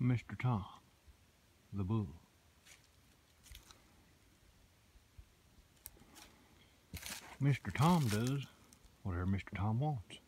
Mr. Tom, the bull. Mr. Tom does whatever Mr. Tom wants.